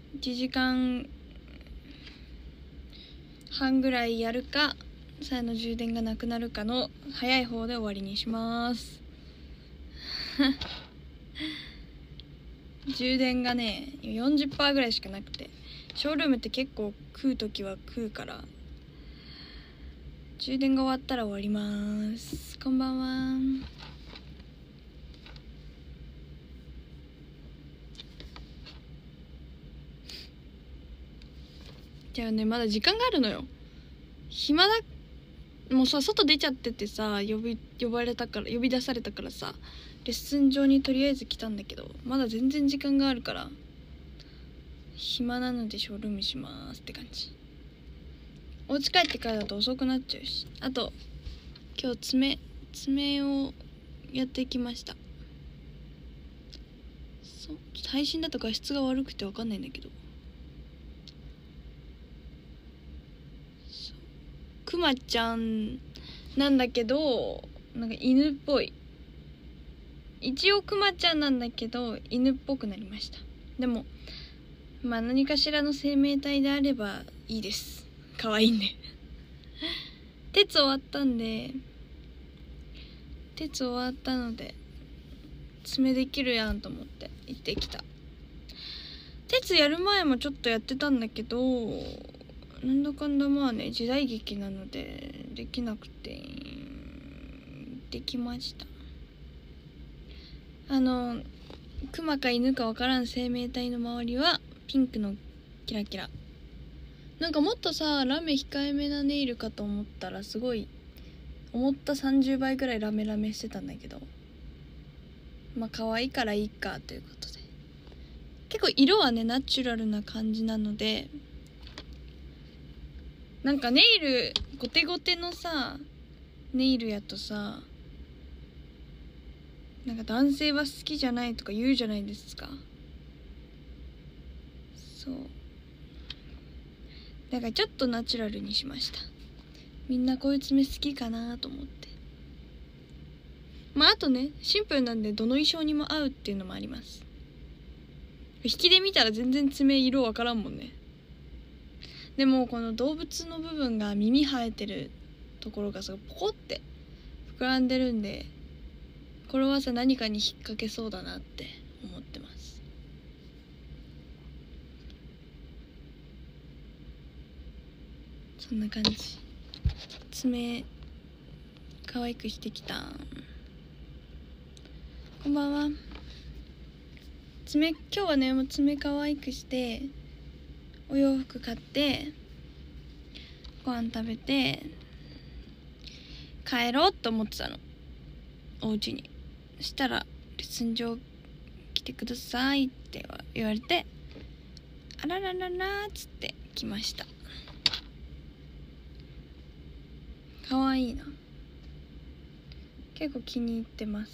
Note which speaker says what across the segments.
Speaker 1: 1時間半ぐらいやるか、さやの充電がなくなるかの早い方で終わりにします充電がね 40% ぐらいしかなくて、ショールームって結構食う時は食うから、充電が終わったら終わります。こんばんは。じゃあね、まだ時間があるのよ。暇だ。もうさ、外出ちゃっててさ、呼び出されたからさ、レッスン場にとりあえず来たんだけど、まだ全然時間があるから暇なのでショールームしますって感じ。お家帰ってからだと遅くなっちゃうし、あと今日爪をやってきました。そう、ちょっと配信だと画質が悪くて分かんないんだけど、くまちゃんなんだけど、なんか犬っぽい。一応くまちゃんなんだけど犬っぽくなりました。でもまあ何かしらの生命体であればいいです。可愛いんで鉄終わったので爪できるやんと思って行ってきた。鉄やる前もちょっとやってたんだけど、なんだかんだまあね、時代劇なのでできなくてできました。クマか犬かわからん生命体の周りはピンクのキラキラ。なんかもっとさ、ラメ控えめなネイルかと思ったら、すごい思った30倍ぐらいラメラメしてたんだけど、まあ可愛いからいいかということで、結構色はねナチュラルな感じなので、なんかネイルゴテゴテのさネイルやとさ、なんか男性は好きじゃないとか言うじゃないですか。そうだからちょっとナチュラルにしました。みんなこういう爪好きかなと思って。まああとね、シンプルなんでどの衣装にも合うっていうのもあります。引きで見たら全然爪色わからんもんね。でもこの動物の部分が耳生えてるところがすごいポコって膨らんでるんで、これはさ何かに引っ掛けそうだなって思ってます。そんな感じ。爪可愛くしてきた。こんばんは。今日はねもう爪可愛くしてお洋服買ってご飯食べて帰ろうと思ってたの、お家に。そしたらレッスン場来てくださいって言われて、あららららっつって来ました。かわいいな。結構気に入ってます。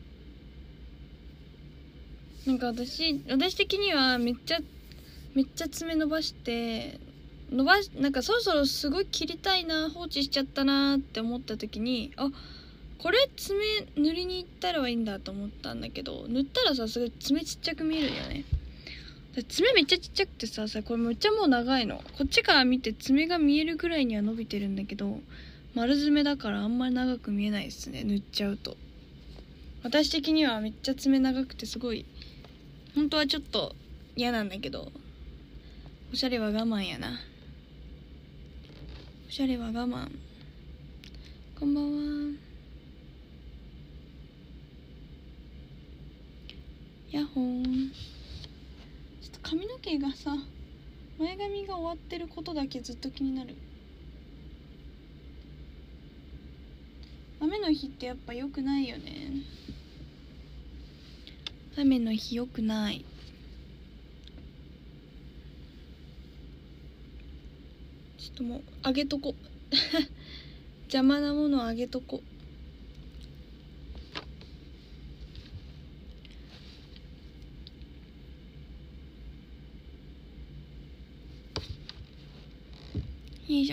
Speaker 1: なんか私的にはめっちゃ爪伸ばしてなんかそろそろすごい切りたいな、放置しちゃったなって思った時に、あ、これ爪塗りに行ったらいいんだと思ったんだけど、塗ったらさすごい爪ちっちゃく見えるよね。爪めっちゃちっちゃくてさ、これめっちゃもう長いの。こっちから見て爪が見えるぐらいには伸びてるんだけど、丸爪だからあんまり長く見えないですね、塗っちゃうと。私的にはめっちゃ爪長くてすごい本当はちょっと嫌なんだけど、おしゃれは我慢やな。おしゃれは我慢。こんばんは。やっほーん。ちょっと髪の毛がさ、前髪が終わってることだけずっと気になる。雨の日ってやっぱ良くないよね。雨の日良くない。ちょっともうあげとこ邪魔なものあげとこ。よいしょ。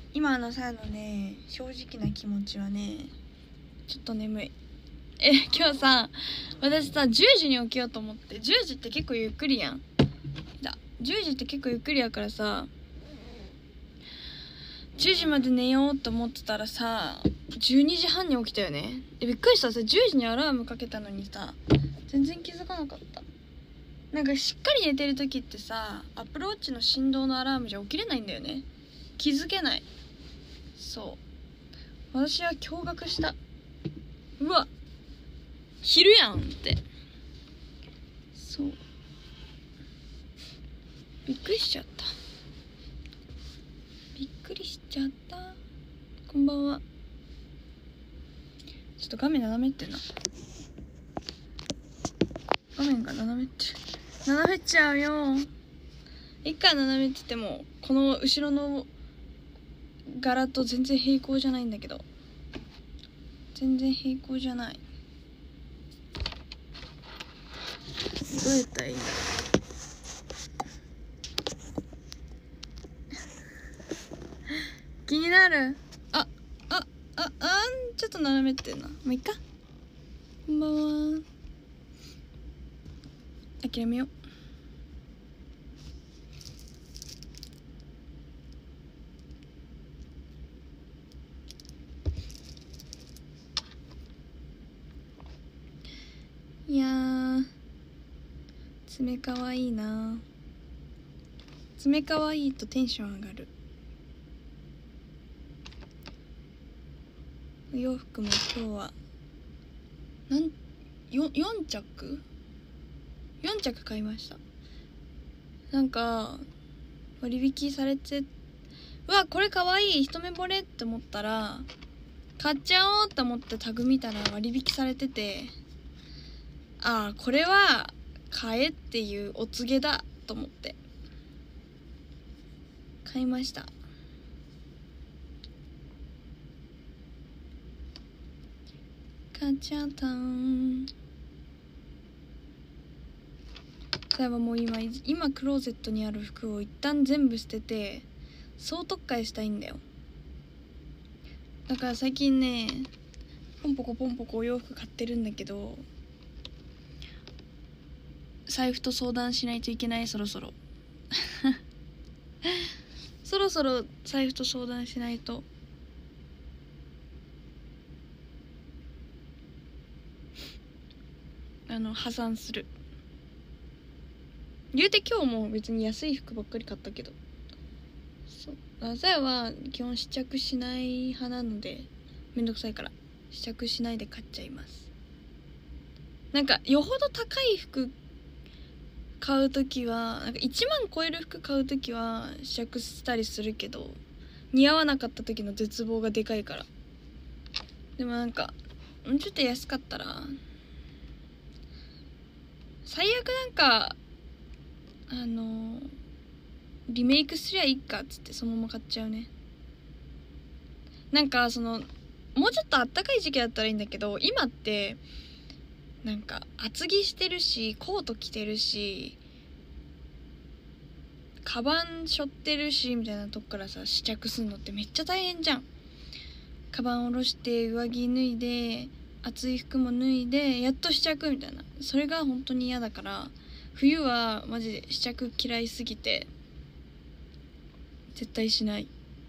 Speaker 1: 今のさのね正直な気持ちはね、ちょっと眠い。今日さ私さ10時に起きようと思って、10時って結構ゆっくりやん。10時って結構ゆっくりやからさ、10時まで寝ようと思ってたらさ12時半に起きたよね。びっくりした。さ10時にアラームかけたのにさ全然気づかなかった。なんかしっかり寝てる時ってさアップルウォッチの振動のアラームじゃ起きれないんだよね。気づけない。そう私は驚愕した。うわ昼やんって。そうびっくりしちゃった。びっくりしちゃった。こんばんは。ちょっと画面斜めってんな。画面が斜めって斜めっちゃうよ。一回斜めっててもこの後ろの柄と全然平行じゃないんだけど、全然平行じゃない。どうやったらいいんだろう。気になる。ちょっと斜めってんな。もういっか。こんばんは。諦めよう。いやー爪かわいいな。爪かわいいとテンション上がる。お洋服も今日は4着4着買いました。なんか割引されて、うわこれかわいい一目惚れって思ったら買っちゃおうって思ってタグ見たら割引されてて、ああこれは買えっていうお告げだと思って買いました。買っちゃったん。例えばもう今クローゼットにある服を一旦全部捨てて総特会したいんだよ。だから最近ねポンポコポンポコお洋服買ってるんだけど、財布と相談しないといけない。そろそろそろそろ財布と相談しないと。破産する。言うて今日も別に安い服ばっかり買ったけど、そうさやは基本試着しない派なのでめんどくさいから試着しないで買っちゃいます。なんかよほど高い服買うときはなんか1万超える服買うときは試着したりするけど、似合わなかった時の絶望がでかいから。でもなんかちょっと安かったら最悪なんかリメイクすりゃいいかっつってそのまま買っちゃうね。なんかもうちょっとあったかい時期だったらいいんだけど、今ってなんか厚着してるしコート着てるしカバン背負ってるしみたいなとこからさ試着するのってめっちゃ大変じゃん。カバン下ろして上着脱いで厚い服も脱いでやっと試着みたいな、それが本当に嫌だから、冬はマジで試着嫌いすぎて絶対しない。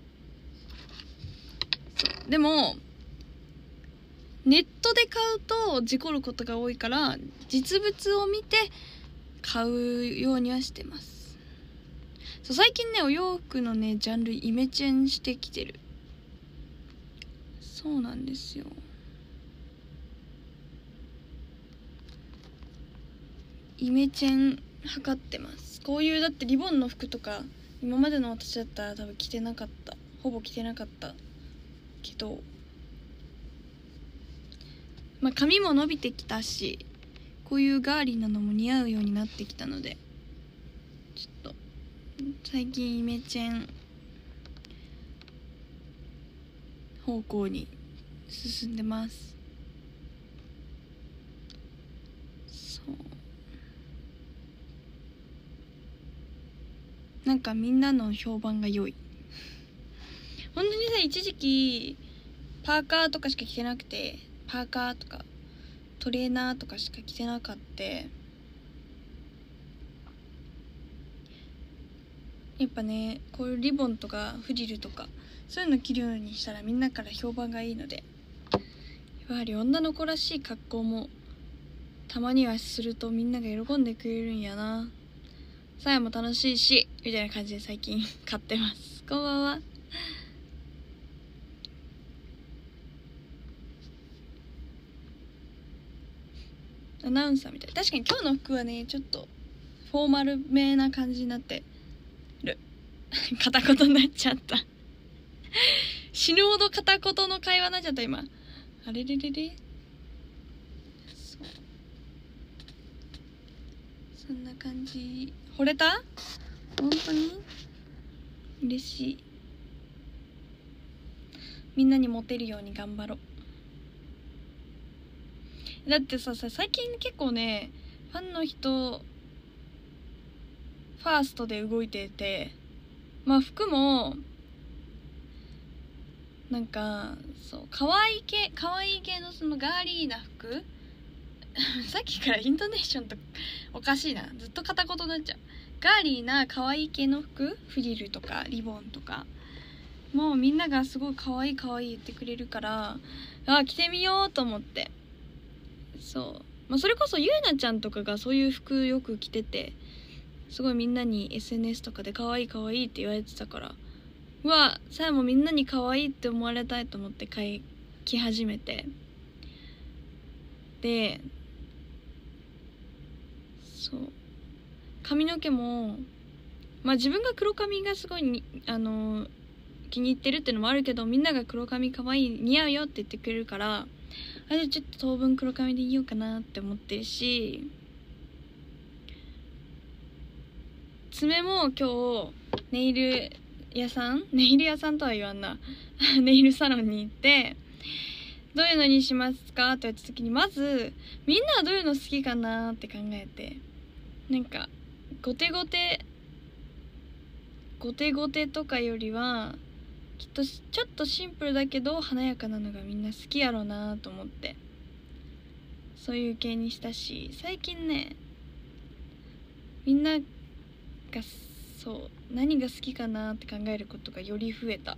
Speaker 1: でもネットで買うと事故ることが多いから実物を見て買うようにはしてます。そう最近ねお洋服のねジャンルイメチェンしてきてる。そうなんですよ。イメチェン測ってます。こういうだってリボンの服とか今までの私だったら多分着てなかった、ほぼ着てなかったけど、まあ髪も伸びてきたしこういうガーリーなのも似合うようになってきたので、ちょっと最近イメチェン方向に進んでます。そうなんかみんなの評判が良い。 本当にさ、一時期パーカーとかしか着てなくて、パーカーとかトレーナーとかしか着てなかった。やっぱね、こういうリボンとかフリルとかそういうの着るようにしたらみんなから評判がいいので、やはり女の子らしい格好もたまにはするとみんなが喜んでくれるんやな。さやも楽しいしみたいな感じで最近買ってます。こんばんは。アナウンサーみたい。確かに今日の服はね、ちょっとフォーマルめな感じになってる。片言になっちゃった死ぬほど片言の会話になっちゃった今。あれれれれ。そんな感じ。惚れた？本当に嬉しい。みんなにモテるように頑張ろう。だってさ、最近結構ね、ファンの人ファーストで動いてて、まあ服もなんかそう可愛い系のそのガーリーな服さっきからイントネーションとおかしいな、ずっと片言になっちゃう。ガーリーな可愛い系の服、フリルとかリボンとかもうみんながすごい可愛い可愛い言ってくれるから、あ、着てみようと思って。そう、まあ、それこそゆうなちゃんとかがそういう服よく着てて、すごいみんなに SNS とかで可愛い可愛いって言われてたから、うわ、さやもみんなに可愛いって思われたいと思って着始めて、でそう髪の毛もまあ自分が黒髪がすごいに気に入ってるっていうのもあるけど、みんなが黒髪可愛い似合うよって言ってくれるから、あ、じゃあちょっと当分黒髪でいようかなって思ってるし、爪も今日ネイル屋さんとは言わんなネイルサロンに行って、どういうのにしますかって言った時に、まずみんなはどういうの好きかなって考えて、なんかゴテゴテとかよりはきっとちょっとシンプルだけど華やかなのがみんな好きやろうなと思って、そういう系にしたし、最近ね、みんながそう何が好きかなって考えることがより増えた。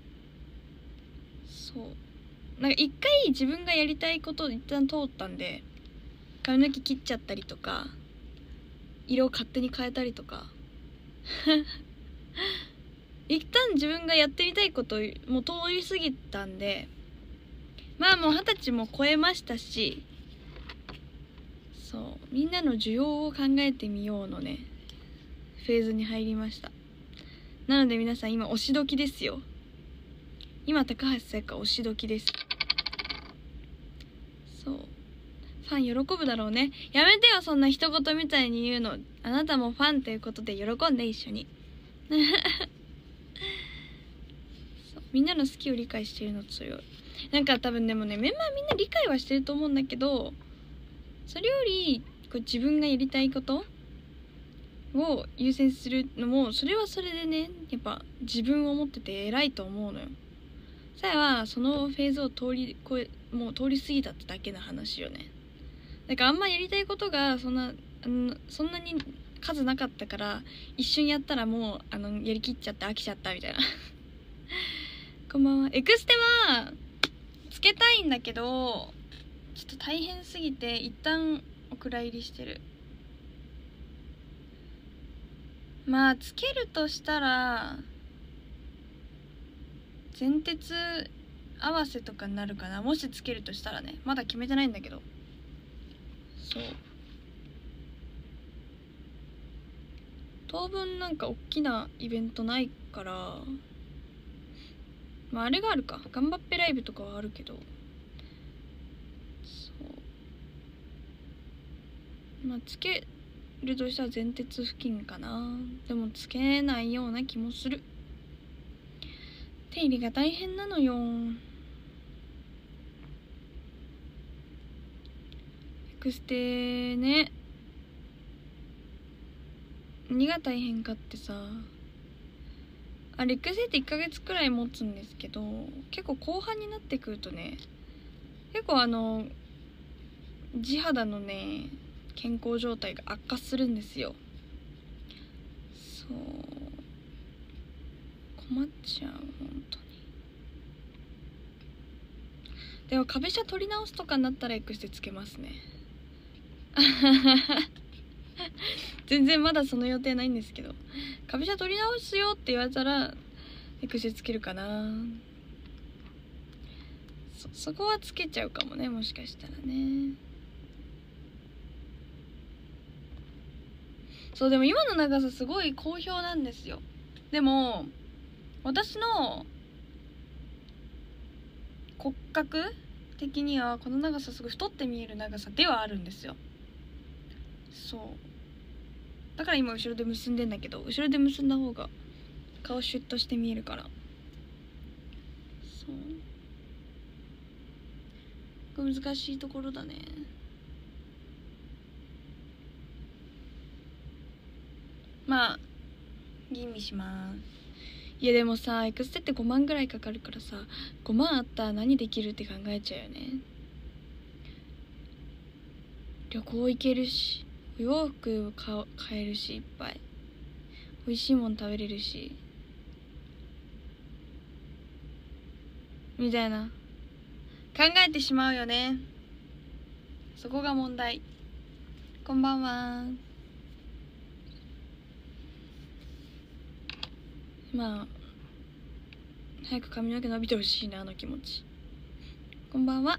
Speaker 1: そうなんか一回自分がやりたいことを一旦通ったんで、髪の毛切っちゃったりとか色を勝手に変えたりとか一旦自分がやってみたいこともう通り過ぎたんで、まあもう20歳も超えましたし、そうみんなの需要を考えてみようのねフェーズに入りました。なので皆さん今推し時ですよ。今高橋さやか推し時です。そうファン喜ぶだろうね。やめてよそんな一言みたいに言うの。あなたもファンということで喜んで一緒にそうみんなの好きを理解してるの強い。なんか多分でもね、メンバーみんな理解はしてると思うんだけど、それよりこう自分がやりたいことを優先するのも、それはそれでね、やっぱ自分を持ってて偉いと思うのよ。さやはそのフェーズをもう通り過ぎたってだけの話よね。だからあんまやりたいことがそんなに数なかったから、一瞬やったらもうやりきっちゃって飽きちゃったみたいなこんばんは。エクステはつけたいんだけどちょっと大変すぎて一旦お蔵入りしてる。まあつけるとしたら前鉄合わせとかになるかな、もしつけるとしたらね。まだ決めてないんだけど。そう当分なんか大きなイベントないから、まああれがあるか、ガンバッペライブとかはあるけど、そうまあつけるとしたら前鉄付近かな。でもつけないような気もする。手入れが大変なのよ。エクステね、何が大変かってさ、 あれ育成って1ヶ月くらい持つんですけど、結構後半になってくるとね、結構地肌のね健康状態が悪化するんですよ。そう困っちゃう本当に。でも壁車取り直すとかになったらエクステつけますね全然まだその予定ないんですけど、壁車取り直すよって言われたらエクステつけるかな。そこはつけちゃうかもね、もしかしたらね。そう、でも今の長さすごい好評なんですよ。でも私の骨格的にはこの長さすごい太って見える長さではあるんですよ。そうだから今後ろで結んでんだけど、後ろで結んだ方が顔シュッとして見えるから。そう難しいところだね。まあ吟味します。いやでもさ、エクステって5万ぐらいかかるからさ、5万あったら何できるって考えちゃうよね。旅行行けるし、お洋服買えるし、いっぱい美味しいもん食べれるしみたいな考えてしまうよね。そこが問題。こんばんは。まあ早く髪の毛伸びてほしいな、あの気持ち。こんばんは。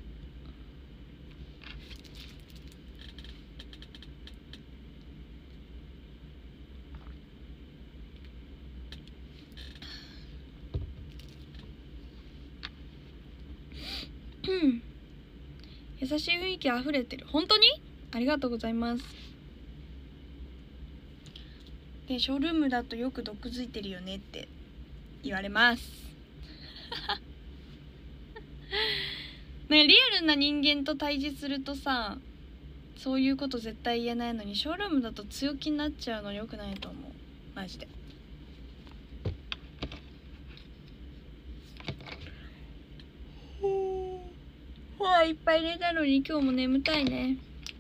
Speaker 1: 優しい雰囲気あふれてる。本当にありがとうございます。でショールームだとよく毒づいてるよねって言われますね、リアルな人間と対峙するとさ、そういうこと絶対言えないのに、ショールームだと強気になっちゃうのよくないと思う、マジで。ほらいっぱい寝たのに今日も眠たいね、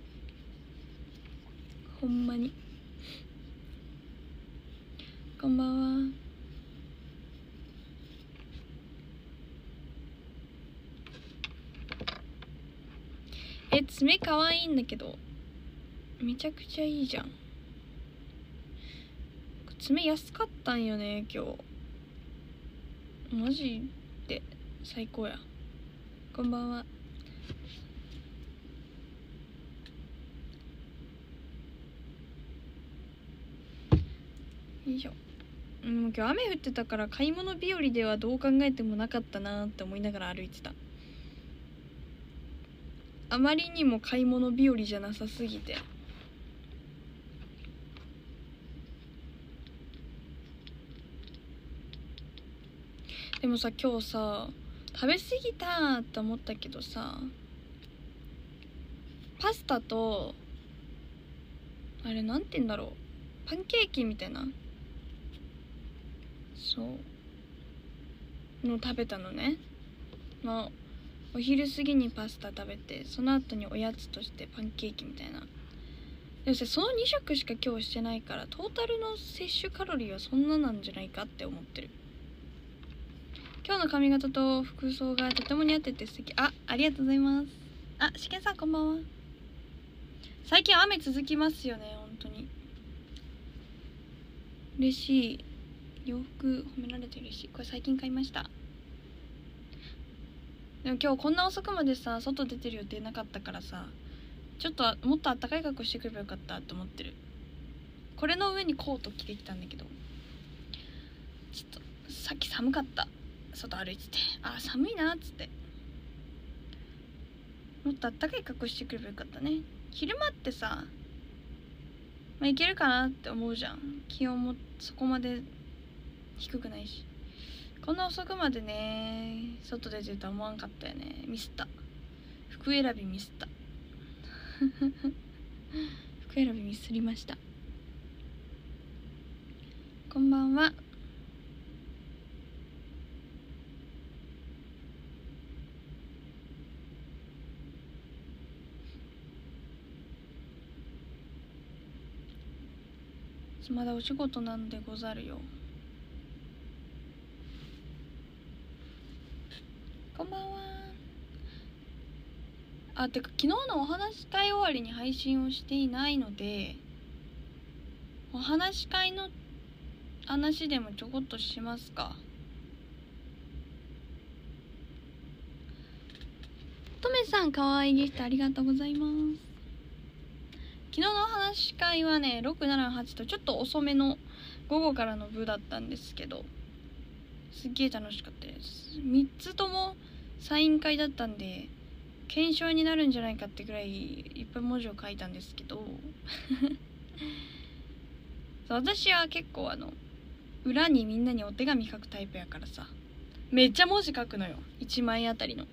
Speaker 1: ほんまに。こんばんは。爪かわいいんだけどめちゃくちゃいいじゃん。爪安かったんよね今日、マジで最高や。こんばんは。よいしょ。今日雨降ってたから買い物日和ではどう考えてもなかったなって思いながら歩いてた。あまりにも買い物日和じゃなさすぎて。でもさ今日さ食べ過ぎたって思ったけどさ、パスタとあれなんて言うんだろう、パンケーキみたいな、そうの食べたのね。まあお昼過ぎにパスタ食べて、その後におやつとしてパンケーキみたいな。でもさその2食しか今日してないから、トータルの摂取カロリーはそんななんじゃないかって思ってる。今日の髪型と服装がとても似合ってて素敵。ありがとうございます。しけんさんこんばんは。最近雨続きますよね、本当に嬉しい。洋服褒められて嬉しい。これ最近買いました。でも今日こんな遅くまでさ外出てる予定なかったからさ、ちょっともっとあったかい格好してくればよかったと思ってる。これの上にコート着てきたんだけど、ちょっとさっき寒かった、外歩いてて寒いなっつって、もっとあったかい格好してくればよかったね。昼間ってさいけるかなって思うじゃん、気温もそこまで低くないし。こんな遅くまでね外出てるとは思わんかったよね。ミスった、服選びミスった服選びミスりました。こんばんは。 まだお仕事なんでござるよ。こんばんは。あ、てか昨日のお話し会終わりに配信をしていないので、お話し会の話でもちょこっとしますか。とめさん、かわいいギフトありがとうございます。昨日のお話し会はね、678とちょっと遅めの午後からの部だったんですけど、すっげえ楽しかったです。3つともサイン会だったんで検証になるんじゃないかってぐらいいっぱい文字を書いたんですけど私は結構裏にみんなにお手紙書くタイプやからさ、めっちゃ文字書くのよ、1枚あたりの。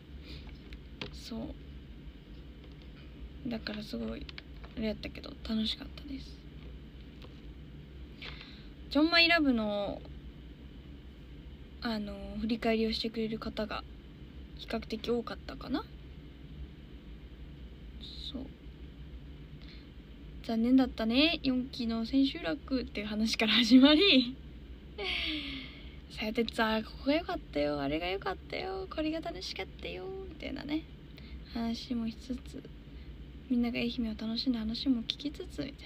Speaker 1: そうだからすごいあれやったけど楽しかったです。ジョンマイラブの振り返りをしてくれる方が比較的多かったかな。そう残念だったね4期の千秋楽っていう話から始まりさやてつはここが良かったよ、あれが良かったよ、これが楽しかったよみたいなね話もしつつ、みんなが愛媛を楽しんだ話も聞きつつみたいな。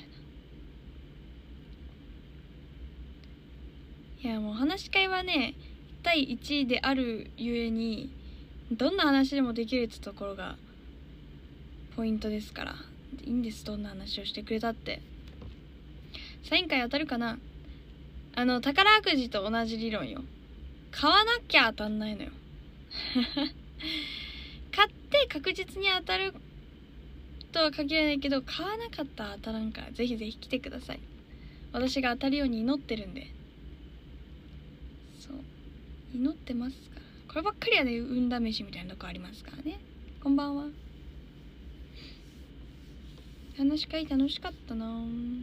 Speaker 1: いやもう話し会はね1対1であるゆえにどんな話でもできるってところがポイントですから、いいんです、どんな話をしてくれたって。サイン会当たるかな。宝くじと同じ理論よ。買わなきゃ当たんないのよ買って確実に当たるとは限らないけど、買わなかったら当たらんから、ぜひぜひ来てください。私が当たるように祈ってるんで。そう祈ってますから。こればっかりはね運試しみたいなとこありますからね。こんばんは。話し会楽しかったな。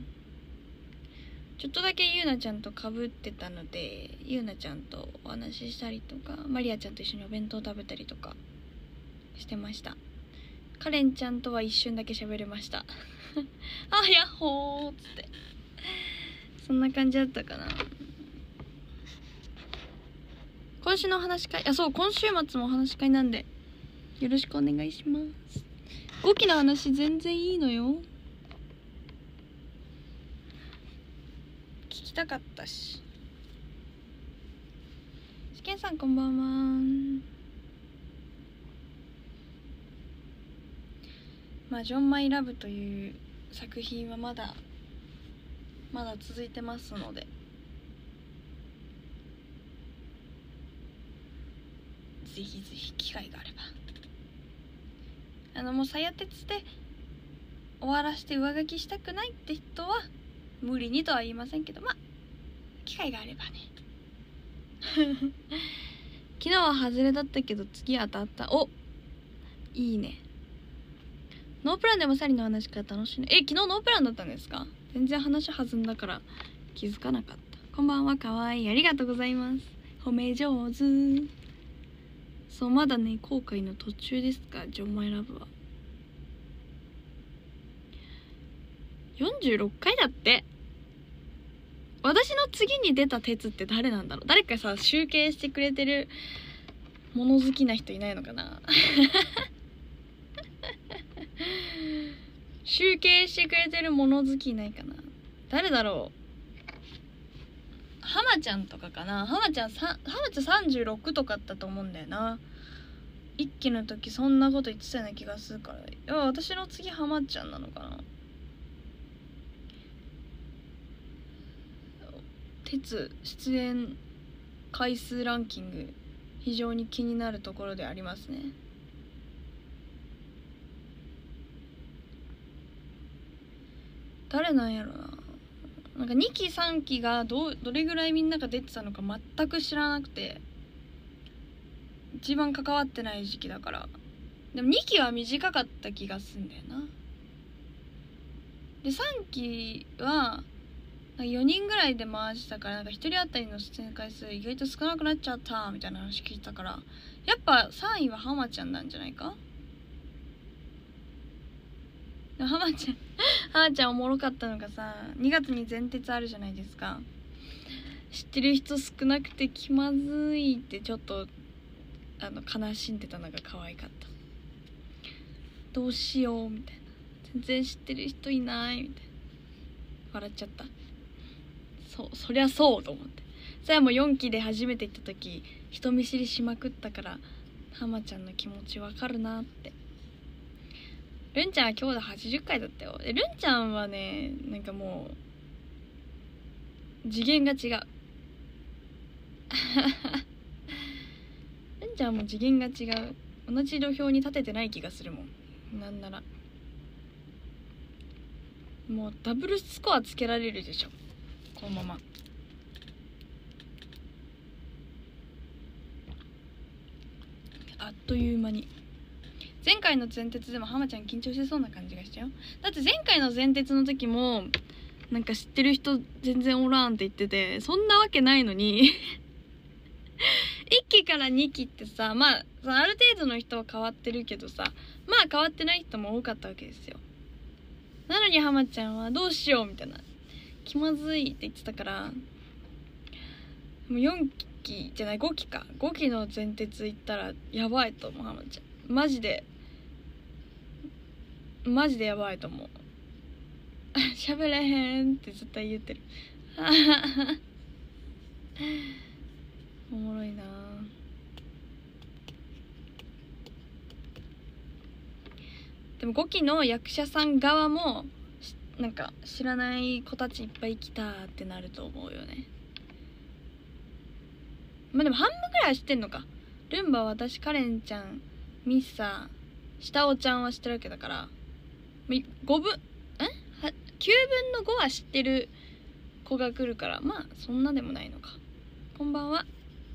Speaker 1: ちょっとだけゆうなちゃんとかぶってたので、ゆうなちゃんとお話ししたりとか、マリアちゃんと一緒にお弁当食べたりとかしてました。カレンちゃんとは一瞬だけ喋れましたあ、ヤッホーっつって、そんな感じだったかな。今週のお話し会、あ、そう、今週末もお話し会なんでよろしくお願いします。5期の話全然いいのよ、聞きたかったし。試験さんこんばんは。まあジョンマイラブという作品はまだ続いてますので、ぜひぜひ機会があれば、もうさや鉄で終わらせて上書きしたくないって人は無理にとは言いませんけど、まあ機会があればね昨日は外れだったけど次当たった。お、いいね。ノープランでもサリの話から楽しいね。昨日ノープランだったんですか。全然話弾んだから気づかなかった。こんばんは、かわいい、ありがとうございます。褒め上手。そう、まだね後悔の途中ですか、ジョンマイラブは。46回だって。私の次に出た鉄って誰なんだろう。誰かさ集計してくれてる物好きな人いないのかな集計してくれてる物好きいないかな。誰だろう。浜ちゃんとかかな。浜ちゃん36とかだったと思うんだよな。一期の時そんなこと言ってたような気がするから、いや私の次浜ちゃんなのかな。鉄出演回数ランキング非常に気になるところでありますね。誰なんやろな。なんか2期3期がどれぐらいみんなが出てたのか全く知らなくて、一番関わってない時期だから。でも2期は短かった気がすんだよな。で3期は4人ぐらいで回したから、なんか1人当たりの出演回数意外と少なくなっちゃったみたいな話聞いたから、やっぱ3位は浜ちゃんなんじゃないか。でも浜ちゃんはーちゃんおもろかったのがさ、2月に前鉄あるじゃないですか。知ってる人少なくて気まずいってちょっと悲しんでたのが可愛かった。どうしようみたいな、全然知ってる人いないみたいな、笑っちゃった。そりゃそうと思って。それはもう4期で初めて行った時人見知りしまくったから、ハマちゃんの気持ちわかるなって。ルンちゃんは今日で80回だったよ。ルンちゃんはね、なんかもう次元が違うルンちゃんはもう次元が違う。同じ土俵に立ててない気がするもん。なんならもうダブルスコアつけられるでしょこのまま。あっという間に。前回の前鉄でもハマちゃん緊張してそうな感じがしたよ。だって前回の前鉄の時もなんか知ってる人全然おらんって言ってて、そんなわけないのに1期から2期ってさ、まあある程度の人は変わってるけどさ、まあ変わってない人も多かったわけですよ。なのにハマちゃんはどうしようみたいな、気まずいって言ってたから、もう4期じゃない5期か、5期の前鉄行ったらやばいと思う。ハマちゃんマジでやばいと思う喋れへんって絶対言ってるおもろいな。でも5期の役者さん側もなんか知らない子たちいっぱい来たってなると思うよね。まあでも半分ぐらいは知ってんのか。ルンバ、私、カレンちゃん、ミッサー、下尾ちゃんは知ってるわけだから、9分の5は知ってる子が来るから、まあそんなでもないのか。こんばんは。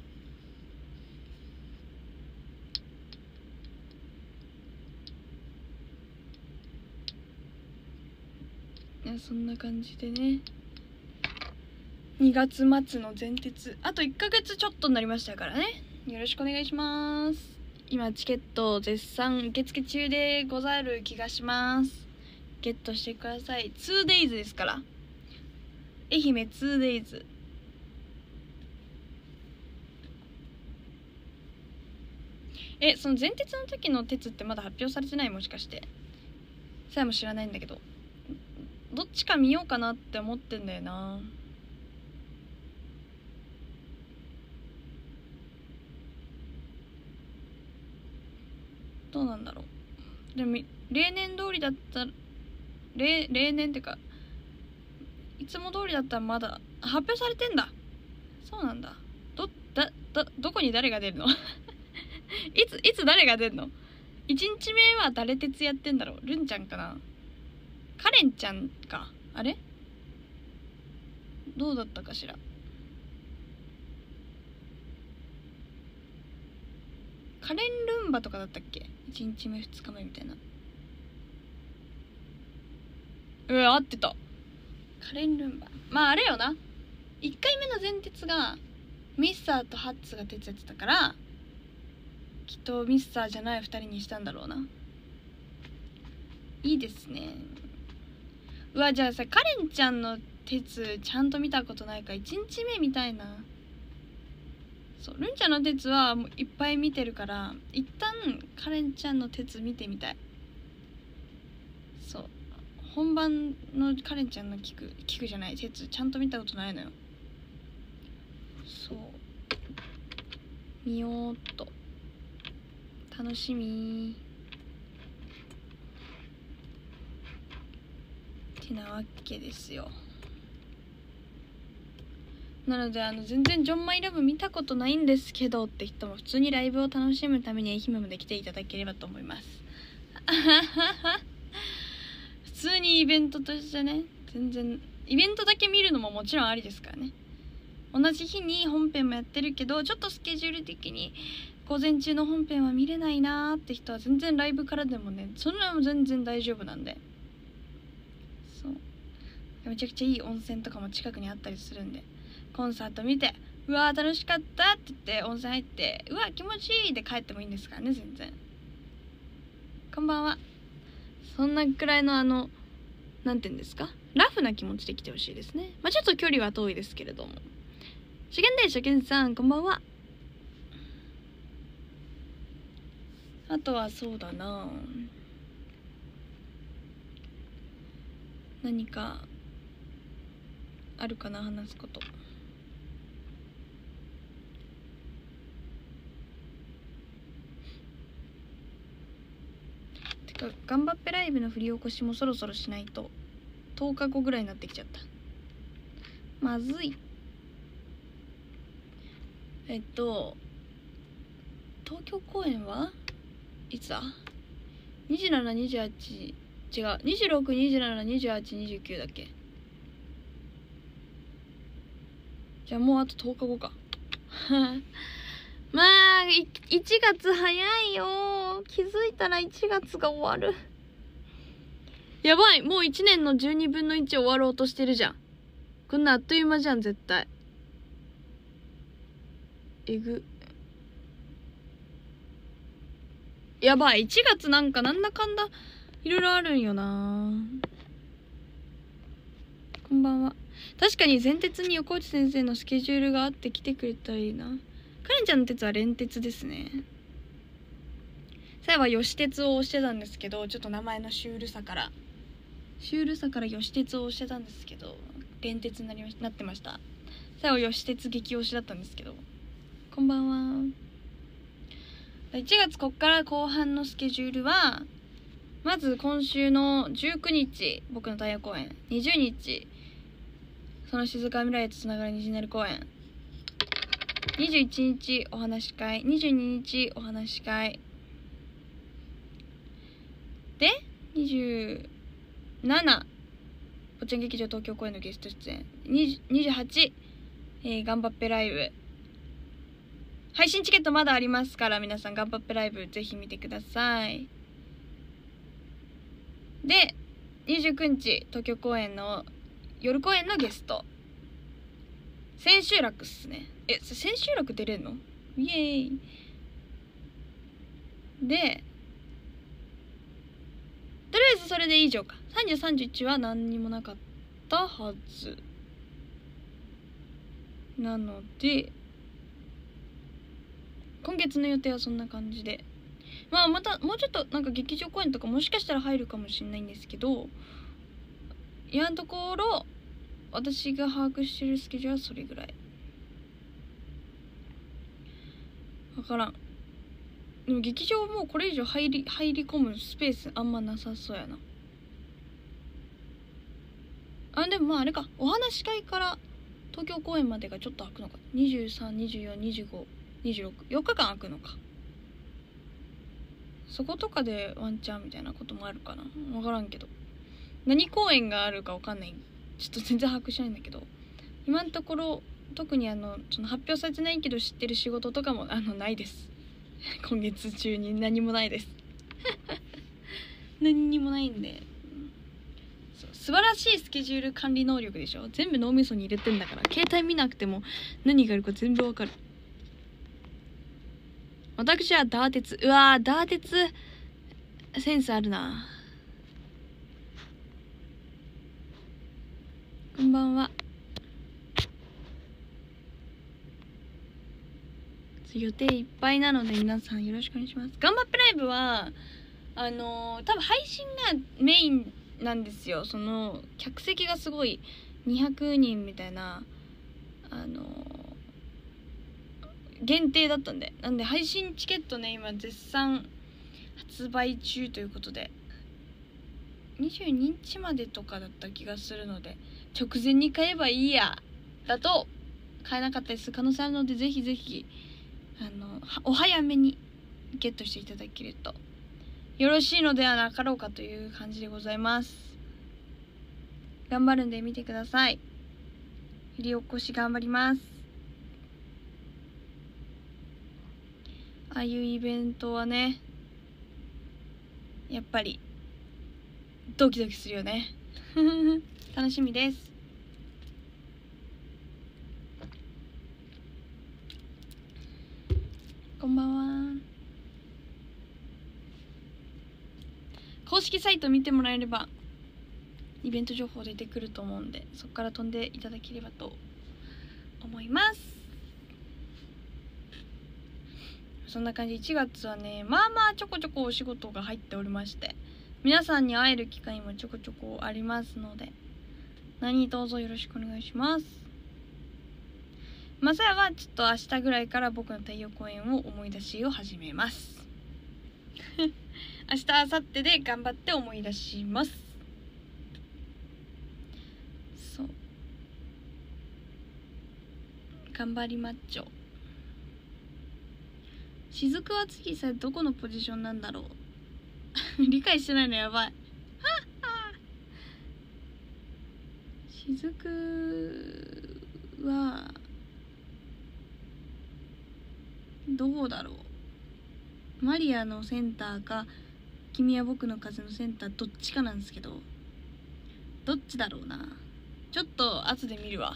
Speaker 1: いや、そんな感じでね、2月末の前鉄あと1ヶ月ちょっとになりましたからね、よろしくお願いします。今チケット絶賛受付中でござる気がします。ゲットしてください。 2days ですから、愛媛 2days。 その前鉄の時の鉄ってまだ発表されてない？もしかしてさえも知らないんだけど、どっちか見ようかなって思ってんだよな。どうなんだろう。でも例年通りだったら、例年ってかいつも通りだったらまだ発表されてんだ。そうなんだ。どこに誰が出るのいつ誰が出るの。1日目は誰鉄やってんだろう。ルンちゃんかな、カレンちゃんか。あれどうだったかしら。カレンルンバとかだったっけ、1日目2日目みたいな。合ってた。カレンルンバ、まああれよな、1回目の前鉄がミスターとハッツが鉄やってたから、きっとミスターじゃない2人にしたんだろうな。いいですね。うわ、じゃあさ、カレンちゃんの鉄ちゃんと見たことないから1日目見たいな。そう、ルンちゃんの鉄はもういっぱい見てるから、一旦カレンちゃんの鉄見てみたい。そう、本番のカレンちゃんの聞くじゃない、鉄ちゃんと見たことないのよ。そう、見ようっと。楽しみってなわけですよ。なので全然ジョンマイラブ見たことないんですけどって人も普通にライブを楽しむために愛媛まで来ていただければと思います普通にイベントとしてね、全然イベントだけ見るのももちろんありですからね。同じ日に本編もやってるけど、ちょっとスケジュール的に午前中の本編は見れないなーって人は全然ライブからでもね、それはも全然大丈夫なんで。そう、めちゃくちゃいい温泉とかも近くにあったりするんで、コンサート見てうわー楽しかったって言って温泉入ってうわ気持ちいいで帰ってもいいんですからね、全然。こんばんは。そんなくらいのなんて言うんですか、ラフな気持ちで来てほしいですね。まあちょっと距離は遠いですけれども。初見です、初見さんこんばんは。あとはそうだな、何かあるかな、話すこと。てか頑張ってライブの振り起こしもそろそろしないと10日後ぐらいになってきちゃった。まずい。東京公演はいつだ。27、28、違う、26、27、28、29だっけ。じゃあもうあと10日後か。まあ1月早いよ。気づいたら1月が終わる。やばい、もう1年の12分の1終わろうとしてるじゃん。こんなあっという間じゃん絶対。えぐ。やばい、1月なんかなんだかんだいろいろあるんよな。こんばんは。確かに前鉄に横内先生のスケジュールがあって来てくれたらいいな。カレンちゃんの鉄は連鉄ですね。最後は吉鉄を押してたんですけど、ちょっと名前のシュールさから吉鉄を押してたんですけど、連鉄になってました。最後吉鉄激推しだったんですけど。こんばんは。1月こっから後半のスケジュールは、まず今週の19日僕の太陽公演、20日その静か未来とつながる虹なる公演、21日お話し会、22日お話し会で、27ぽっちゃん劇場東京公演のゲスト出演、28、頑張ってライブ配信チケットまだありますから、皆さん頑張ってライブぜひ見てください。で29日東京公演の夜公演のゲスト、千秋楽っすね。千秋楽出れんの？イエーイ。でとりあえずそれで以上か。30、31は何にもなかったはずなので、今月の予定はそんな感じで、まあまたもうちょっとなんか劇場公演とかもしかしたら入るかもしれないんですけど、今のところ私が把握してるスケジュールはそれぐらい。分からん。でも劇場もうこれ以上入り込むスペースあんまなさそうやな。でもまああれか、お話し会から東京公演までがちょっと空くのか。23、24、25、26、4日間空くのか。そことかでワンチャンみたいなこともあるかな。分からんけど、何公演があるか分かんない、ちょっと全然把握しないんだけど、今のところ特にその発表されてないけど知ってる仕事とかもないです今月中に何もないです何にもないんで、素晴らしいスケジュール管理能力でしょ。全部脳みそに入れてんだから、携帯見なくても何があるか全部わかる。私はダーテツ。うわー、ダーテツセンスあるな。こんばんは。予定いっぱいなので皆さんよろしくお願いします。ガンバップライブは多分配信がメインなんですよ。その客席がすごい200人みたいな限定だったんで、なんで配信チケットね今絶賛発売中ということで、22日までとかだった気がするので、直前に買えばいいやだと買えなかったりする可能性あるので、ぜひぜひお早めにゲットしていただけるとよろしいのではなかろうかという感じでございます。頑張るんで見てください。振り起こし頑張ります。ああいうイベントはね、やっぱりドキドキするよね楽しみです。こんばんは。公式サイト見てもらえればイベント情報出てくると思うんで、そこから飛んでいただければと思います。そんな感じ。1月はね、まあまあちょこちょこお仕事が入っておりまして、皆さんに会える機会もちょこちょこありますので、何卒よろしくお願いします。まさやはちょっと明日ぐらいから僕の太陽公演を思い出しを始めます明日明後日で頑張って思い出します。そう、頑張りマッチョ。雫は次さ、どこのポジションなんだろう理解してないのやばい雫はどうだろう。マリアのセンターか君は僕の風のセンター、どっちかなんですけど、どっちだろうな。ちょっと後で見るわ。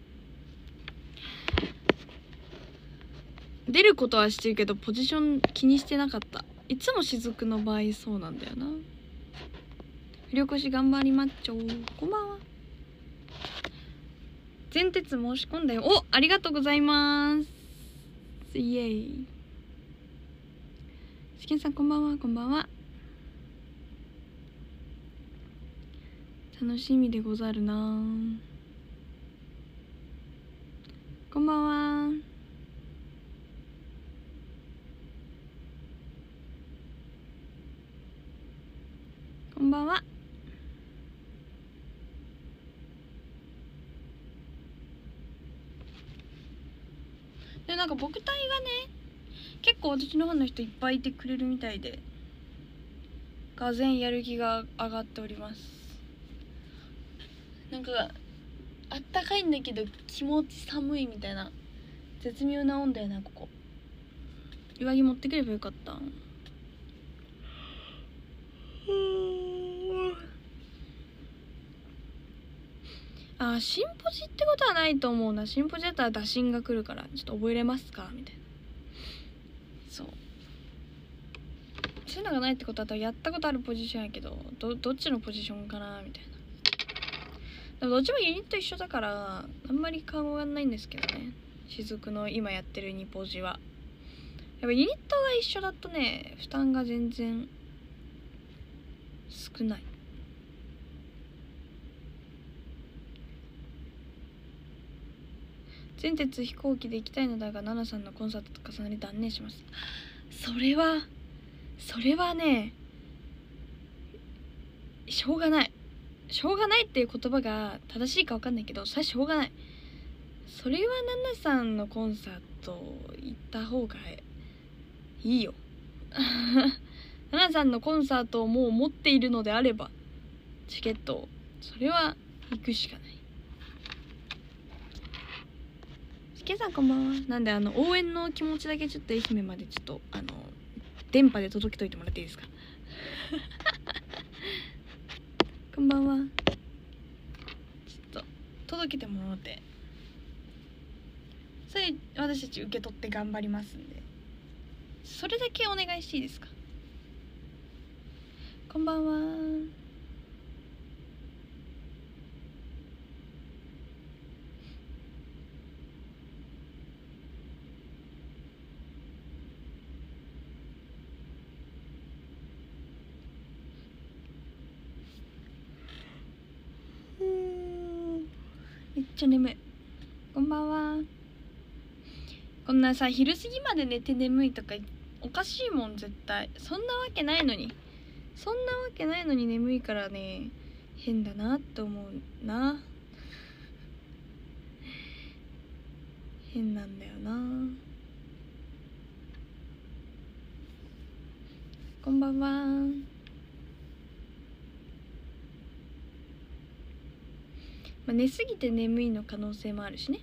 Speaker 1: 出ることはしてるけどポジション気にしてなかった。いつも雫の場合そうなんだよな。振り起こし頑張りマッチョ、こんばんは。全鉄申し込んだよ。お、ありがとうございます。イエイ。しけんさんこんばんは。こんばんは。楽しみでござるな。こんばんは。こんばんは。で、なんか僕隊がね、結構私のファンの人いっぱいいてくれるみたいで、がぜんやる気が上がっております。なんかあったかいんだけど気持ち寒いみたいな絶妙な温度やな。ここ上着持ってくればよかった。あ、シンポジってことはないと思うな。シンポジだったら打診が来るからちょっと覚えれますかみたいな。そういうのがないってことはやったことあるポジションやけど、どっちのポジションかなみたいな。でもどっちもユニット一緒だからあんまり変わんないんですけどね。雫の今やってる2ポジはやっぱユニットが一緒だとね、負担が全然少ない。全鉄飛行機で行きたいのだが、ナナさんのコンサートと重なり断念します。それはね、しょうがないっていう言葉が正しいか分かんないけど、それはしょうがない。それはナナさんのコンサート行った方がいいよナナさんのコンサートをもう持っているのであればチケットを、それは行くしかない。しけさんこんばんは。なんで応援の気持ちだけちょっと愛媛までちょっと電波で届けといてもらっていいですかこんばんは。ちょっと届けてもらって、それ私たち受け取って頑張りますんで、それだけお願いしていいですか。こんばんは。めっちゃ眠い。こんばんは。こんなさ昼過ぎまで寝て眠いとかおかしいもん絶対。そんなわけないのに眠いからね、変だなって思うな。変なんだよな。こんばんは。寝すぎて眠いの可能性もあるしね。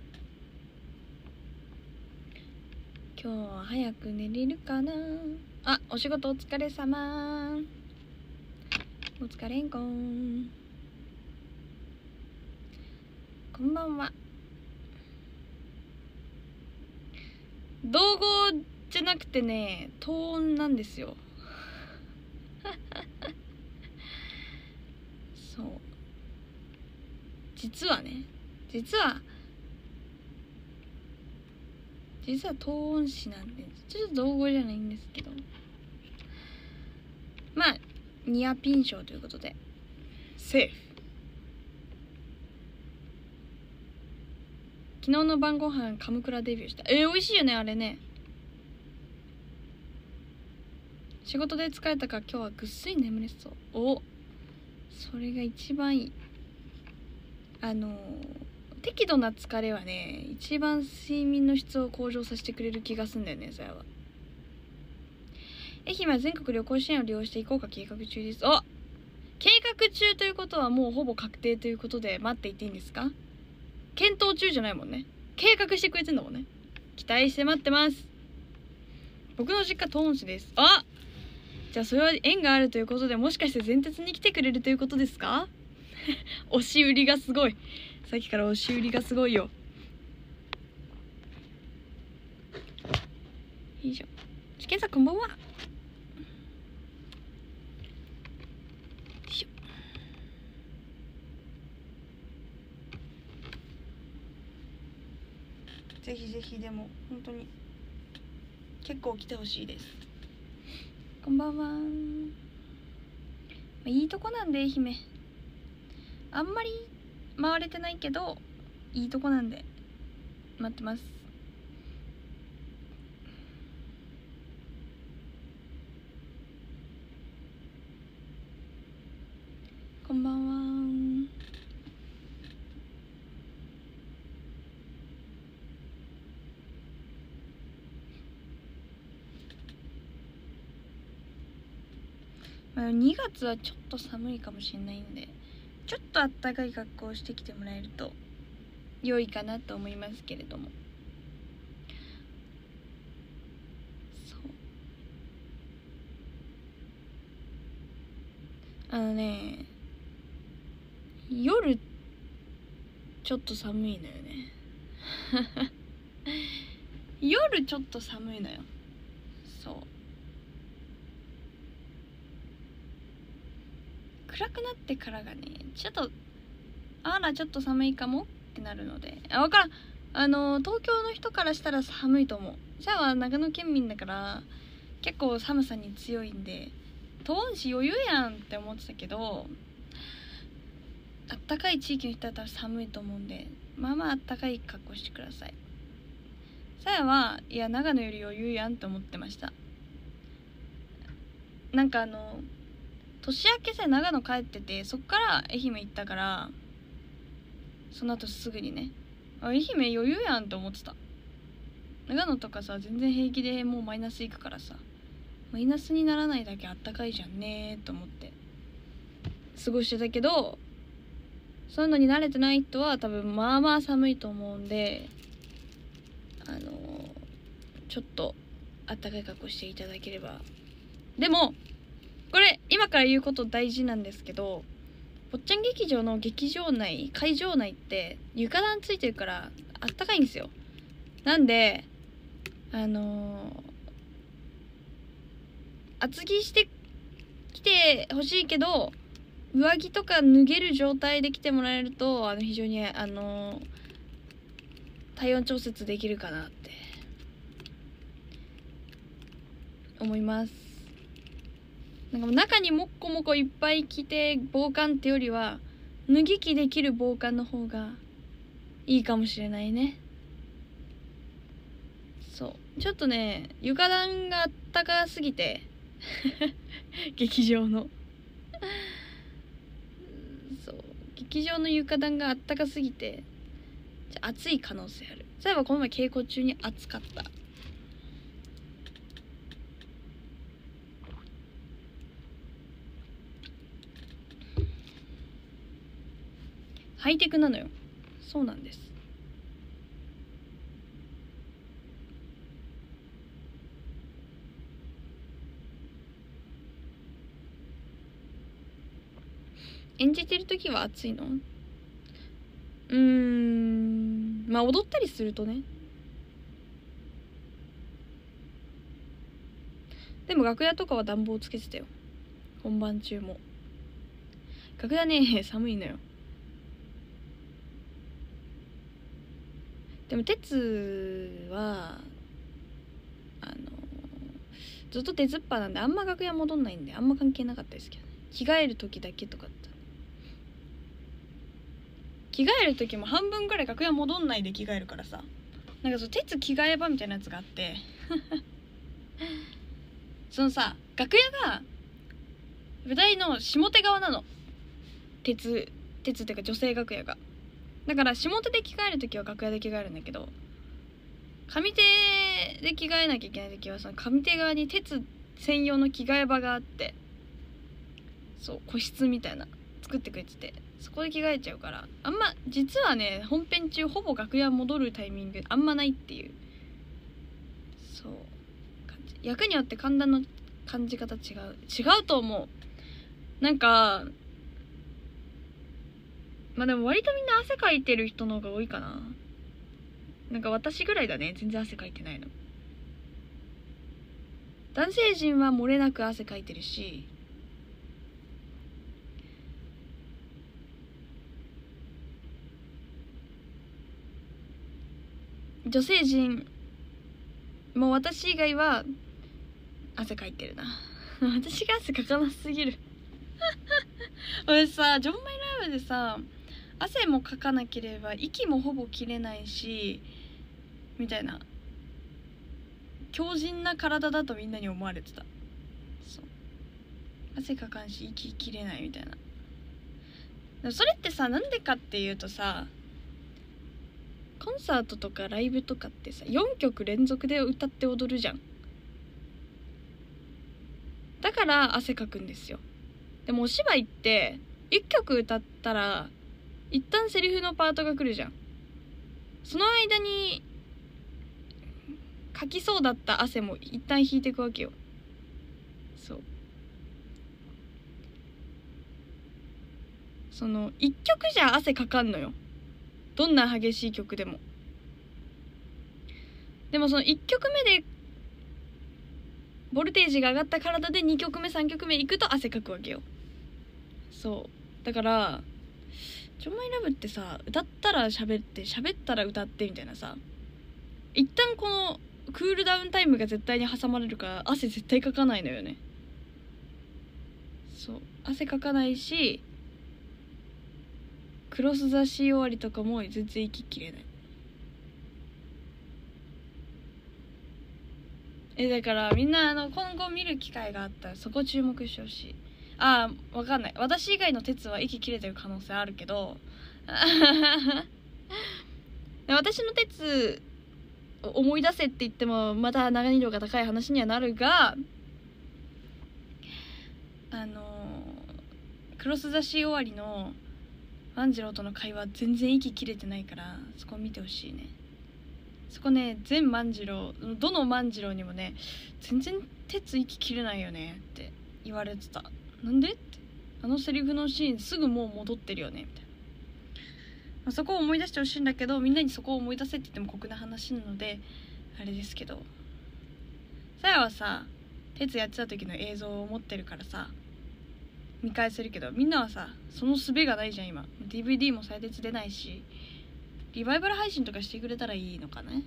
Speaker 1: 今日は早く寝れるかな。あ、お仕事お疲れ様。お疲れんこん。こんばんは。同語じゃなくてね、トーンなんですよそう、 実は東温市なんでちょっと道後じゃないんですけど、まあニアピン賞ということでセーフ。昨日の晩ご飯カムクラデビューした。美味しいよねあれね。仕事で疲れたから今日はぐっすり眠れそう。お、それが一番いい。適度な疲れはね一番睡眠の質を向上させてくれる気がすんだよね。それは愛媛は全国旅行支援を利用していこうか計画中です。お、計画中ということはもうほぼ確定ということで待っていていいんですか？検討中じゃないもんね。計画してくれてんだもんね。期待して待ってます。僕の実家東温市です。あ、じゃあそれは縁があるということで、もしかして前鉄に来てくれるということですか？押し売りがすごい。さっきから押し売りがすごいよ。よいしょ。試験さんこんばんは。よいしょ。ぜひぜひ、でも本当に結構来てほしいです。こんばんは。いいとこなんで愛媛、あんまり回れてないけどいいとこなんで待ってます。こんばんは。2月はちょっと寒いかもしれないんで、ちょっとあったかい格好をしてきてもらえると良いかなと思いますけれども。そうね、夜ちょっと寒いのよね。夜ちょっと寒いのよ。そう暗くなってからがねちょっとちょっと寒いかもってなるので、分からん。東京の人からしたら寒いと思う。じゃあ長野県民だから結構寒さに強いんで、東温市余裕やんって思ってたけど、あったかい地域の人だったら寒いと思うんで、まあまああったかい格好してください。さやはいや長野より余裕やんって思ってました。なんか年明けさ長野帰ってて、そっから愛媛行ったから、その後すぐにね愛媛余裕やんって思ってた。長野とかさ全然平気でもうマイナスいくからさ、マイナスにならないだけあったかいじゃんねーと思って過ごしてたけど、そういうのに慣れてない人は多分まあまあ寒いと思うんで、ちょっとあったかい格好していただければ。でもこれ今から言うこと大事なんですけど、坊ちゃん劇場の劇場内会場内って床暖ついてるからあったかいんですよ。なんで厚着してきてほしいけど、上着とか脱げる状態で来てもらえると非常に体温調節できるかなって思います。なんか中にもっこもこいっぱい着て防寒ってよりは脱ぎ着できる防寒の方がいいかもしれないね。そうちょっとね床暖があったかすぎて劇場のそう劇場の床暖があったかすぎて暑い可能性ある。そういえばこの前稽古中に暑かった。ハイテクなのよ。そうなんです。演じてる時は暑いの？まあ踊ったりするとね。でも楽屋とかは暖房つけてたよ、本番中も。楽屋ね寒いのよ。 でも鉄はずっと出ずっぱなんであんま楽屋戻んないんであんま関係なかったですけどね。着替える時だけとかだった。着替える時も半分くらい楽屋戻んないで着替えるからさ、なんかそう鉄着替え場みたいなやつがあってそのさ楽屋が舞台の下手側なの。鉄っていうか女性楽屋がだから下手で着替える時は楽屋で着替えるんだけど、上手で着替えなきゃいけない時はその上手側に鉄専用の着替え場があって、そう個室みたいな作ってくれてて、そこで着替えちゃうからあんま実はね本編中ほぼ楽屋戻るタイミングあんまないっていう、そう感じ。役によって寒暖の感じ方違うと思う。なんかまあでも割とみんな汗かいてる人の方が多いかな。なんか私ぐらいだね全然汗かいてないの。男性陣は漏れなく汗かいてるし、女性陣もう私以外は汗かいてるな私が汗かかなすぎる俺さジョンマイライブでさ汗もかかなければ息もほぼ切れないしみたいな強靭な体だとみんなに思われてた。そう汗かかんし息切れないみたいな。でもそれってさなんでかっていうとさ、コンサートとかライブとかってさ4曲連続で歌って踊るじゃん。だから汗かくんですよ。でもお芝居って1曲歌ったら一旦セリフのパートが来るじゃん。その間にかきそうだった汗も一旦引いていくわけよ。そうその1曲じゃ汗かかんのよ、どんな激しい曲でも。でもその1曲目でボルテージが上がった体で2曲目3曲目行くと汗かくわけよ。そうだからジョンマイラブってさ歌ったら喋って喋ったら歌ってみたいなさ、一旦このクールダウンタイムが絶対に挟まれるから汗絶対かかないのよね。そう汗かかないしクロスザシー終わりとかも全然息切れない。だからみんな今後見る機会があったらそこ注目してほしい。わかんない、私以外の鉄は息切れてる可能性あるけど私の鉄を思い出せって言ってもまた長二度が高い話にはなるが、クロスザシー終わりの万次郎との会話全然息切れてないからそこ見てほしいね。そこね全万次郎どの万次郎にもね全然鉄息切れないよねって言われてた。なんでってセリフのシーンすぐもう戻ってるよねみたいな、そこを思い出してほしいんだけどみんなにそこを思い出せって言っても酷な話なのであれですけど、さやはさ鉄やってた時の映像を持ってるからさ見返せるけど、みんなはさその術がないじゃん。今 DVD も再鉄出ないしリバイバル配信とかしてくれたらいいのかね。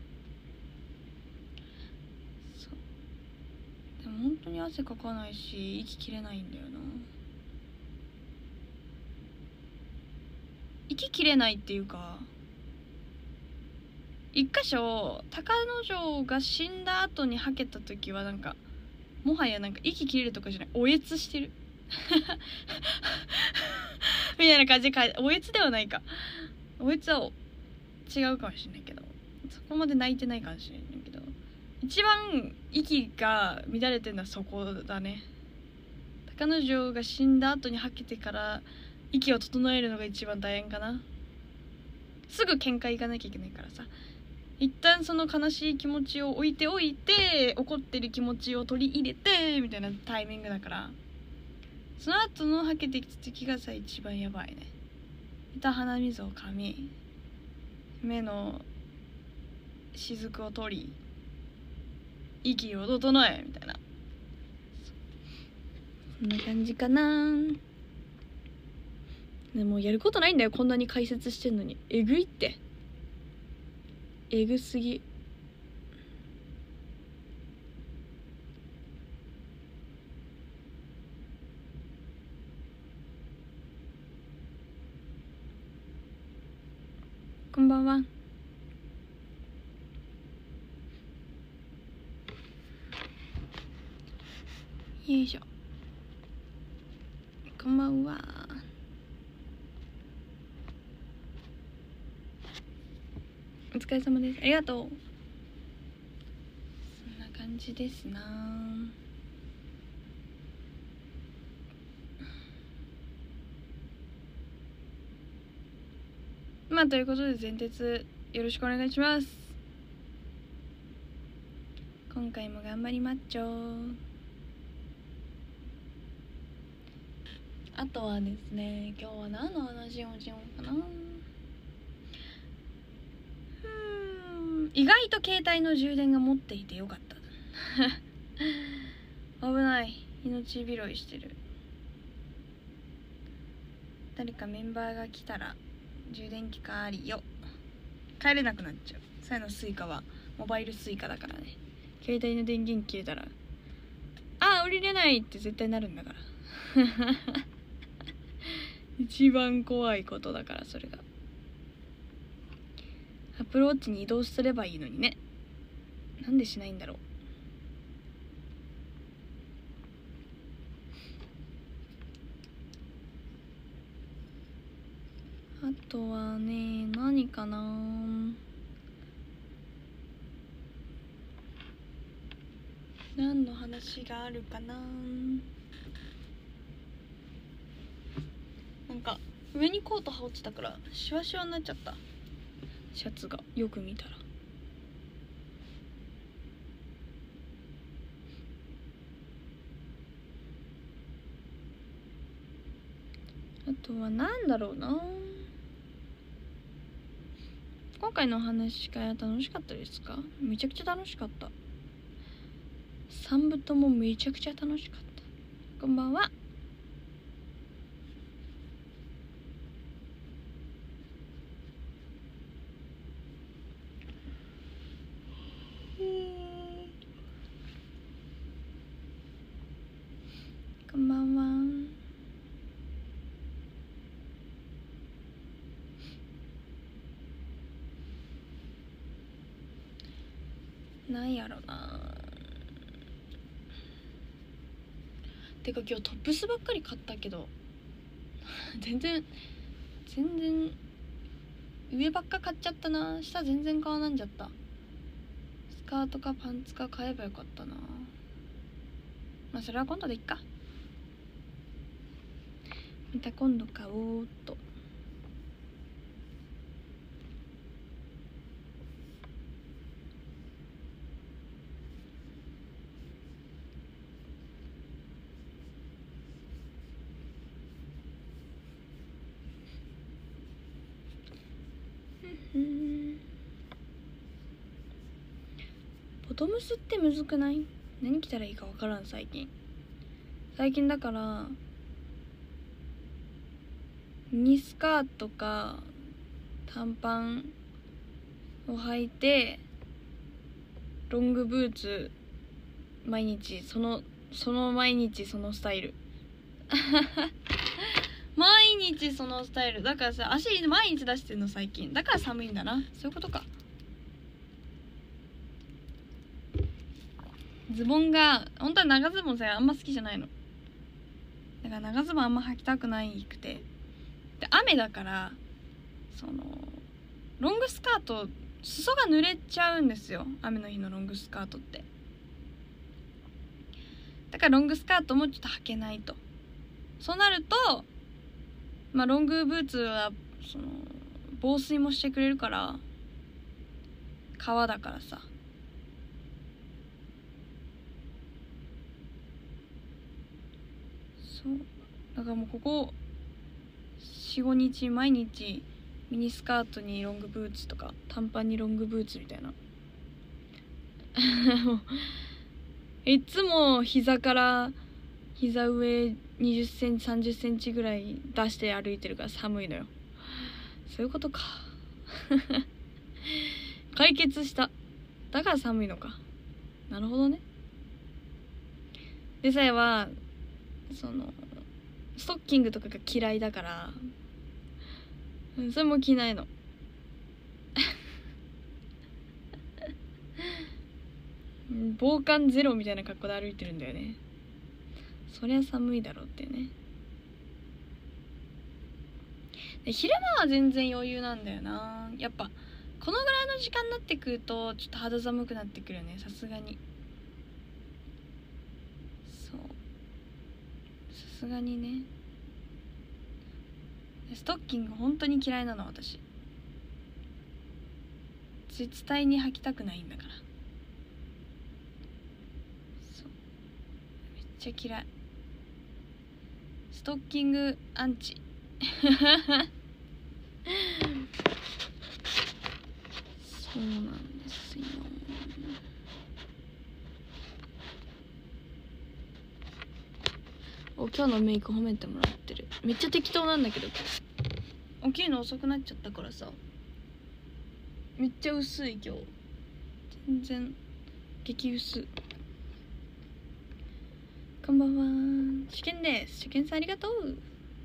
Speaker 1: そうでも本当に汗かかないし息切れないんだよな。息切れないっていうか一箇所高野城が死んだ後にはけた時はなんかもはやなんか息切れるとかじゃない、おえつしてるみたいな感じか。おえつではないか、おえつは違うかもしれないけどそこまで泣いてないかもしれないけど、一番息が乱れてるのはそこだね。高野城が死んだ後にはけてから息を整えるのが一番大変かな。すぐ喧嘩行かなきゃいけないからさ、一旦その悲しい気持ちを置いておいて怒ってる気持ちを取り入れてみたいなタイミングだから、その後のはけてきた時がさ一番やばいね。一旦鼻水をかみ目の雫を取り息を整えみたいな、そんな感じかな。でもやることないんだよこんなに解説してんのに。えぐいってえぐすぎ。こんばんは。よいしょ。こんばんは。お疲れ様です。ありがとう。そんな感じですな。まあということで前鉄よろしくお願いします。今回も頑張りまっちょ。あとはですね、今日は何の話をしようかな。意外と携帯の充電が持っていてよかった危ない、命拾いしてる。誰かメンバーが来たら充電器かありよ。帰れなくなっちゃう。さやのスイカはモバイルスイカだからね。携帯の電源切れたら降りれないって絶対なるんだから一番怖いことだから、それが。アプローチに移動すればいいのにね。なんでしないんだろう。あとはね、何かな。何の話があるかな。なんか上にコート羽織ってたからシワシワになっちゃった、シャツが。よく見たら。あとはなんだろうな。今回のお話し会は楽しかったですか？めちゃくちゃ楽しかった。3部ともめちゃくちゃ楽しかった。こんばんは。こんばんは。なんやろな。てか今日トップスばっかり買ったけど全然上ばっか買っちゃったな。下全然買わなんじゃった。スカートかパンツか買えばよかったな。まあそれは今度でいっか。また今度買おうっと。ボトムスってむずくない？何着たらいいか分からん。最近だからミニスカートか短パンを履いてロングブーツ、毎日その毎日そのスタイル毎日そのスタイルだからさ、足毎日出してるの最近だから寒いんだな。そういうことか。ズボンが本当は長ズボンさあんま好きじゃないの。だから長ズボンあんま履きたくないくて、で雨だからそのロングスカート裾が濡れちゃうんですよ、雨の日のロングスカートって。だからロングスカートもちょっと履けないと。そうなるとまあロングブーツはその防水もしてくれるから、革だからさ。そうだからもうここ 4,5 日毎日ミニスカートにロングブーツとか短パンにロングブーツみたいないつも膝から膝上20センチ30センチぐらい出して歩いてるから寒いのよ。そういうことか解決した。だから寒いのか。なるほどね。でさえはそのストッキングとかが嫌いだから、それも着ないの。防寒ゼロみたいな格好で歩いてるんだよね。そりゃ寒いだろうってね。で昼間は全然余裕なんだよな。やっぱこのぐらいの時間になってくるとちょっと肌寒くなってくるよね、さすがに。そう、さすがにね。ストッキング本当に嫌いなの私。絶対に履きたくないんだから。そう、めっちゃ嫌い。ストッキングアンチ。そうなんですよ。今日のメイク褒めてもらってる。めっちゃ適当なんだけど、起きるの遅くなっちゃったからさ、めっちゃ薄い今日。全然激薄。こんばんは。試験です。試験さんありがとう。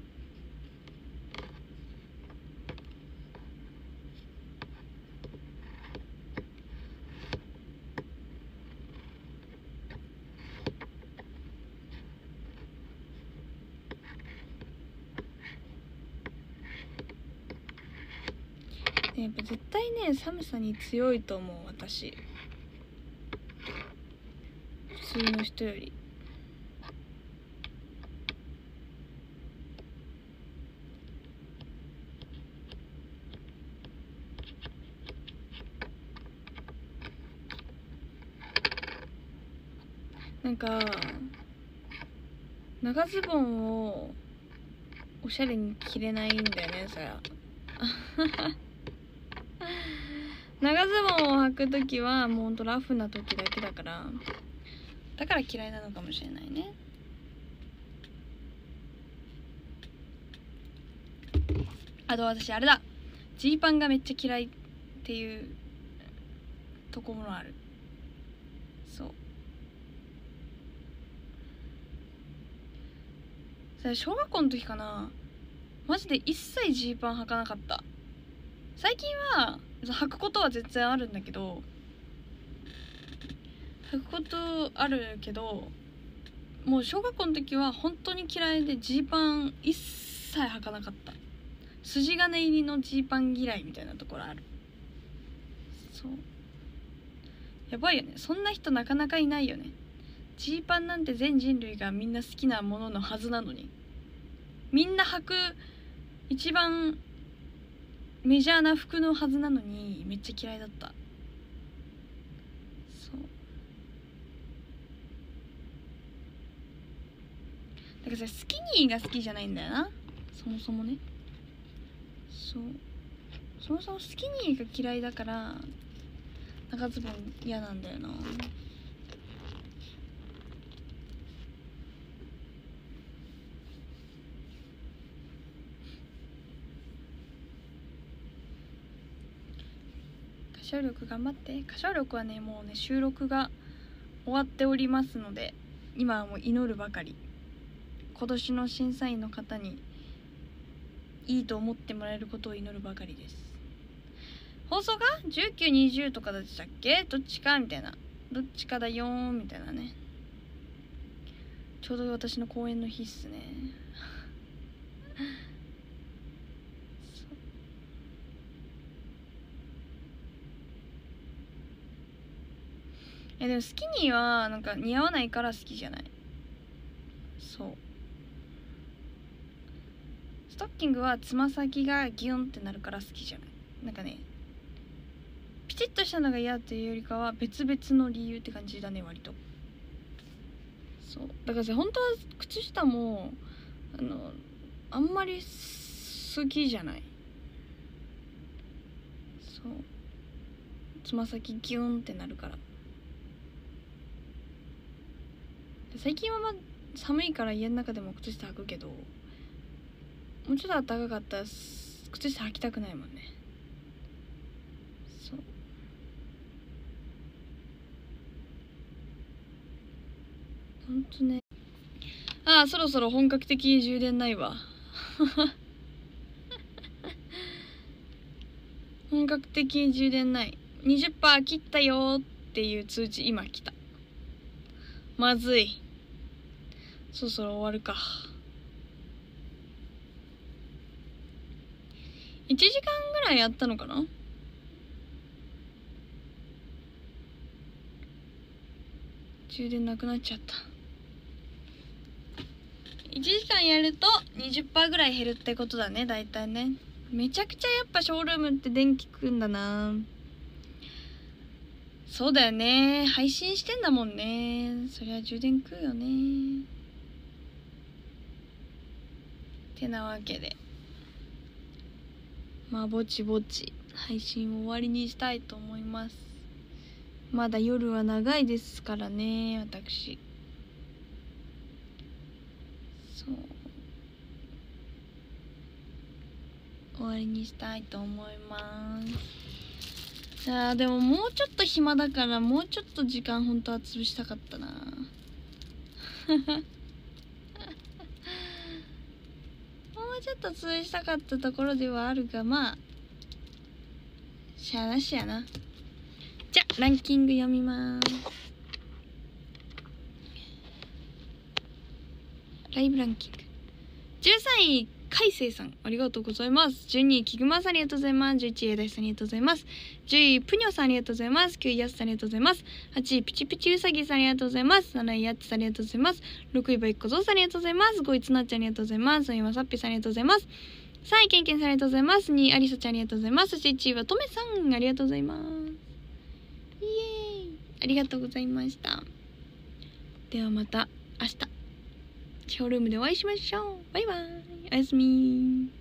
Speaker 1: やっぱ絶対ね、寒さに強いと思う私。普通の人より。なんか長ズボンをおしゃれに着れないんだよね、そりゃ。長ズボンを履くときはもうほんとラフなときだけだから、だから嫌いなのかもしれないね。あと私あれだ、ジーパンがめっちゃ嫌いっていうところもある。そう、それ小学校の時かな、マジで一切ジーパン履かなかった。最近は履くことは絶対あるんだけど、履くことあるけど、もう小学校の時は本当に嫌いでジーパン一切履かなかった。筋金入りのジーパン嫌いみたいなところある。そう、やばいよね。そんな人なかなかいないよね。ジーパンなんて全人類がみんな好きなもののはずなのに、みんな履く一番メジャーな服のはずなのにめっちゃ嫌いだった。そうだからさ、スキニーが好きじゃないんだよな、そもそもね。そう、そもそもスキニーが嫌いだから長ズボン嫌なんだよな。歌唱力頑張って。歌唱力はね、もうね収録が終わっておりますので、今はもう祈るばかり。今年の審査員の方にいいと思ってもらえることを祈るばかりです。放送が19、20とかだったっけ、どっちかみたいな、どっちかだよーみたいなね。ちょうど私の公演の日っすね。でもスキニーはなんか似合わないから好きじゃない。そう、ストッキングはつま先がギュンってなるから好きじゃない。なんかね、ピチッとしたのが嫌っていうよりかは別々の理由って感じだね、割と。そうだからさ、本当は靴下もあんまり好きじゃない。そう、つま先ギュンってなるから。最近は寒いから家の中でも靴下履くけど、もうちょっと暖かかったら靴下履きたくないもんね。そうほんとね。ああ、そろそろ本格的に充電ないわ本格的に充電ない。 20% 切ったよっていう通知今来た。まずい。そろそろ終わるか。1時間ぐらいやったのかな。充電なくなっちゃった。1時間やると 20% ぐらい減るってことだね、だいたいね。めちゃくちゃやっぱショールームって電気食うんだな。そうだよね、配信してんだもんね。そりゃ充電食うよね。てなわけで、まあぼちぼち配信を終わりにしたいと思います。まだ夜は長いですからね、私。そう、終わりにしたいと思います。でももうちょっと暇だから、もうちょっと時間本当は潰したかったなもうちょっと潰したかったところではあるが、まあしゃあなしやな。じゃあランキング読みます。ライブランキング13位海星さん、ありがとうございます。12位キグマさん、ありがとうございます。11位エダイさん、ありがとうございます。10位プニョさん、ありがとうございます。9位ヤスさん、ありがとうございます。8位ピチピチウサギさん、ありがとうございます。7位ヤッチさん、ありがとうございます。6位バイコゾウさん、ありがとうございます。5位ツナッチャン、ありがとうございます。4位まさっぴさん、ありがとうございます。3位ケンケンさん、ありがとうございます。2位アリサちゃん、ありがとうございます。そして1位はトメさん、ありがとうございます。イエーイ、ありがとうございました。ではまた明日ショールームでお会いしましょう。バイバイ、おやすみ。